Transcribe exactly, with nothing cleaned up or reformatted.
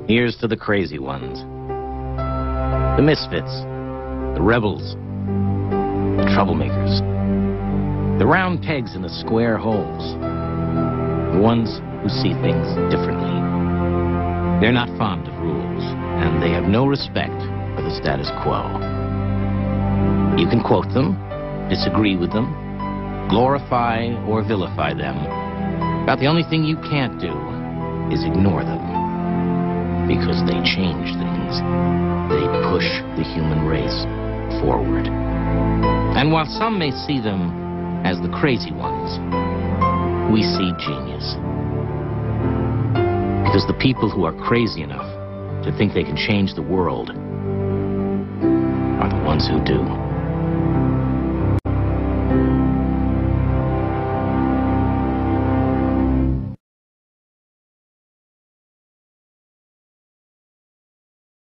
Here's to the crazy ones. The misfits. The rebels. The troublemakers. The round pegs in the square holes. The ones who see things differently. They're not fond of rules, and they have no respect for the status quo. You can quote them, disagree with them, glorify or vilify them. About the only thing you can't do is ignore them. Because they change things. They push the human race forward. And while some may see them as the crazy ones, we see genius. Because the people who are crazy enough to think they can change the world are the ones who do.